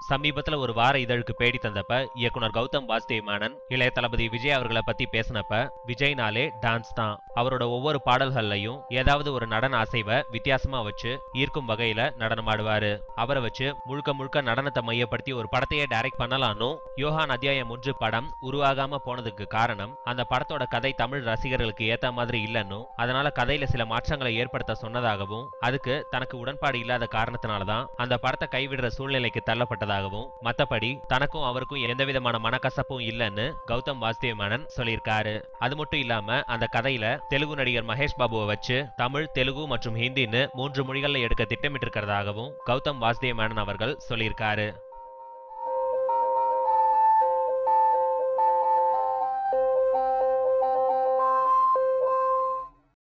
சமீபத்துல ஒரு வார இதழுக்கு பேடி தந்தப்ப இயக்குனர் கௌதம் வாசுதேவ் மேனன் இளைய தளபதி விஜய் அவர்களை பத்தி பேசினப்ப விஜய்னாலே டான்ஸ் தான், அவரோட ஒவ்வொரு பாடல்கள்லையும் ஏதாவது ஒரு நடன அசைவை வித்தியாசமா வச்சு ஈர்க்கும் வகையில நடனமாடுவாரு. அவரை வச்சு முழுக்க முழுக்க நடனத்தை மையப்படுத்தி ஒரு படத்தையே டைரக்ட் பண்ணலான்னு யோகான் அத்தியாயம் 1 படம் உருவாகாம போனதுக்கு காரணம் அந்த படத்தோட கதை தமிழ் ரசிகர்களுக்கு ஏத்த மாதிரி இல்லைன்னு, அதனால கதையில சில மாற்றங்களை ஏற்படுத்த சொன்னதாகவும், அதுக்கு தனக்கு உடன்பாடு இல்லாத காரணத்தினாலதான் அந்த படத்தை கைவிடுற சூழ்நிலைக்கு தள்ளப்பட்டதாகவும், மத்தபடி தனக்கும் அவருக்கும் எந்தவிதமான மனக்கசப்பும் இல்லைன்னு கௌதம் வாசுதேவ் மேனன் சொல்லியிருக்காரு. அது மட்டும் இல்லாம அந்த கதையில தெலுங்கு நடிகர் மகேஷ் பாபுவை வச்சு தமிழ், தெலுங்கு மற்றும் ஹிந்தின்னு 3 மொழிகள்ல எடுக்க திட்டமிட்டு இருக்கிறதாகவும் கௌதம் வாசுதேவ் மேனன் அவர்கள் சொல்லியிருக்காரு.